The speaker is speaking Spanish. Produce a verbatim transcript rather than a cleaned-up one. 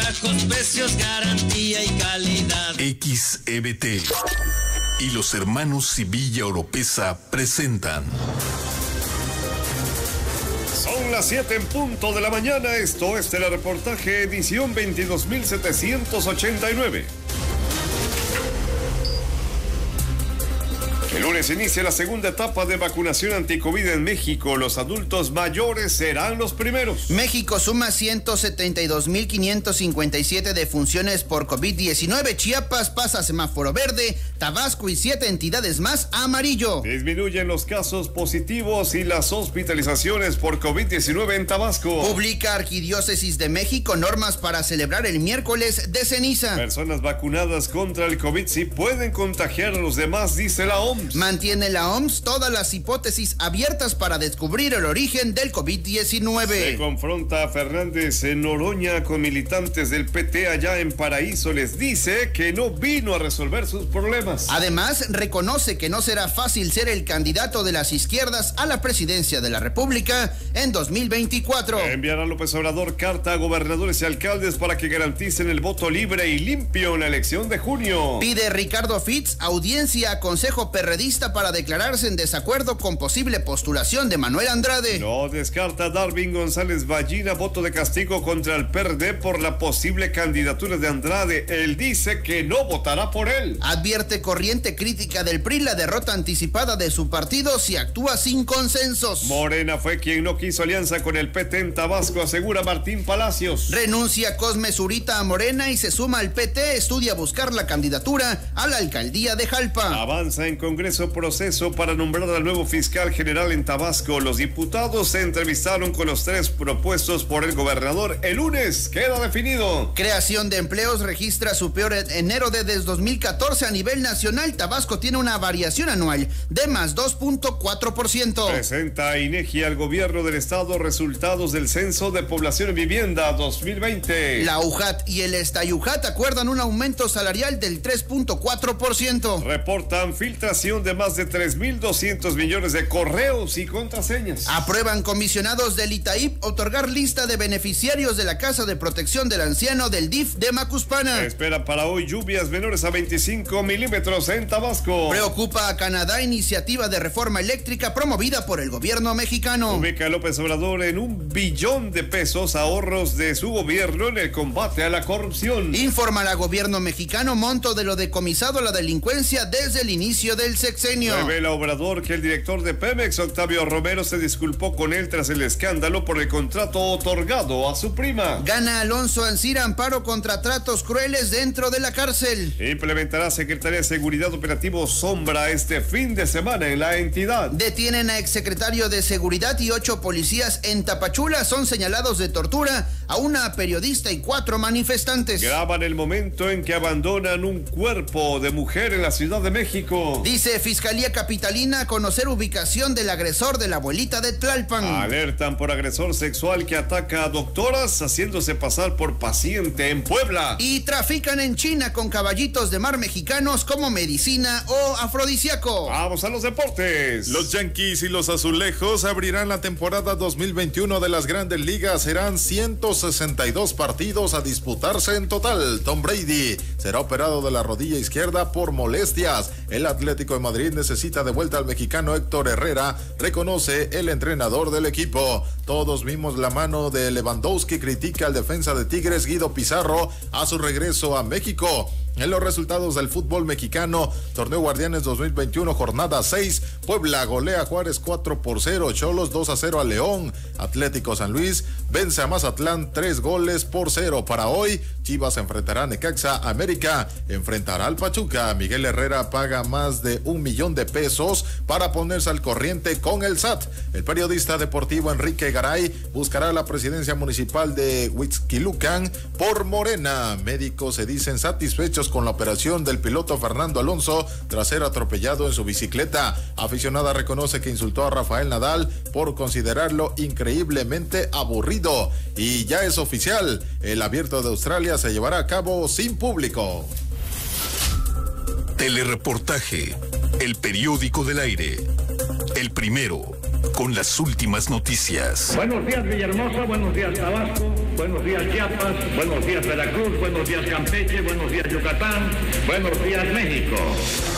bajos precios, garantía y calidad. X E B T y los hermanos Sevilla Oropesa presentan. Son las siete en punto de la mañana. Esto es Telereportaje edición veintidós mil setecientos ochenta y nueve. El lunes inicia la segunda etapa de vacunación anticovid en México. Los adultos mayores serán los primeros. México suma ciento setenta y dos mil quinientos cincuenta y siete defunciones por COVID diecinueve. Chiapas pasa a semáforo verde. Tabasco y siete entidades más a amarillo. Disminuyen los casos positivos y las hospitalizaciones por COVID diecinueve en Tabasco. Publica Arquidiócesis de México normas para celebrar el miércoles de ceniza. Personas vacunadas contra el COVID sí pueden contagiar a los demás, dice la O M S. Mantiene la O M S todas las hipótesis abiertas para descubrir el origen del COVID diecinueve. Se confronta a Fernández en Noroña con militantes del P T allá en Paraíso. Les dice que no vino a resolver sus problemas. Además, reconoce que no será fácil ser el candidato de las izquierdas a la presidencia de la República en dos mil veinticuatro. Enviará López Obrador carta a gobernadores y alcaldes para que garanticen el voto libre y limpio en la elección de junio. Pide Ricardo Fitz audiencia a Consejo Perredista para declararse en desacuerdo con posible postulación de Manuel Andrade. No descarta Darwin González Ballina voto de castigo contra el P R D por la posible candidatura de Andrade. Él dice que no votará por él. Advierte corriente crítica del P R I la derrota anticipada de su partido si actúa sin consensos. Morena fue quien no quiso alianza con el P T en Tabasco, asegura Martín Palacios. Renuncia Cosme Zurita a Morena y se suma al P T, estudia buscar la candidatura a la alcaldía de Jalpa. Avanza en Congreso proceso para nombrar al nuevo fiscal general en Tabasco. Los diputados se entrevistaron con los tres propuestos por el gobernador. El lunes queda definido. Creación de empleos registra su peor enero desde dos mil catorce a nivel nacional. Tabasco tiene una variación anual de más dos punto cuatro por ciento. Presenta INEGI al gobierno del estado resultados del censo de población en vivienda dos mil veinte. La U J A T y el Estayujat acuerdan un aumento salarial del tres punto cuatro por ciento. Reportan filtración de más de tres mil doscientos millones de correos y contraseñas. Aprueban comisionados del I T A I P otorgar lista de beneficiarios de la Casa de Protección del Anciano del D I F de Macuspana. Espera para hoy lluvias menores a veinticinco milímetros en Tabasco. Preocupa a Canadá iniciativa de reforma eléctrica promovida por el gobierno mexicano. Ubica a López Obrador en un billón de pesos ahorros de su gobierno en el combate a la corrupción. Informa al gobierno mexicano monto de lo decomisado a la delincuencia desde el inicio del sexenio. Revela Obrador que el director de Pemex, Octavio Romero, se disculpó con él tras el escándalo por el contrato otorgado a su prima. Gana Alonso Ancira amparo contra tratos crueles dentro de la cárcel. Implementará Secretaría de Seguridad Operativo Sombra este fin de semana en la entidad. Detienen a exsecretario de Seguridad y ocho policías en Tapachula. Son señalados de tortura a una periodista y cuatro manifestantes. Graban el momento en que abandonan un cuerpo de mujer en la Ciudad de México. Dice Fiscalía Capitalina conocer ubicación del agresor de la abuelita de Tlalpan. Alertan por agresor sexual que ataca a doctoras haciéndose pasar por paciente en Puebla. Y trafican en China con caballitos de mar mexicanos como medicina o afrodisíaco. Vamos a los deportes. Los Yankees y los Azulejos abrirán la temporada dos mil veintiuno de las Grandes Ligas. Serán ciento sesenta y dos partidos a disputarse en total. Tom Brady será operado de la rodilla izquierda por molestias. El Atlético de Madrid necesita de vuelta al mexicano Héctor Herrera, reconoce el entrenador del equipo. Todos vimos la mano de Lewandowski, critica al defensa de Tigres Guido Pizarro a su regreso a México. En los resultados del fútbol mexicano, Torneo Guardianes dos mil veintiuno, jornada seis, Puebla golea a Juárez cuatro por cero, Cholos dos a cero a León, Atlético San Luis vence a Mazatlán tres goles por cero. Para hoy, Chivas enfrentará a Necaxa, América enfrentará al Pachuca. Miguel Herrera paga más de un millón de pesos para ponerse al corriente con el S A T. El periodista deportivo Enrique Garay buscará la presidencia municipal de Huixquilucan por Morena. Médicos se dicen satisfechos con la operación del piloto Fernando Alonso tras ser atropellado en su bicicleta. Aficionada reconoce que insultó a Rafael Nadal por considerarlo increíblemente aburrido. Y ya es oficial, el Abierto de Australia se llevará a cabo sin público. Telereportaje, el periódico del aire, el primero. con las últimas noticias. Buenos días Villahermosa, buenos días Tabasco, buenos días Chiapas, buenos días Veracruz, buenos días Campeche, buenos días Yucatán, buenos días México.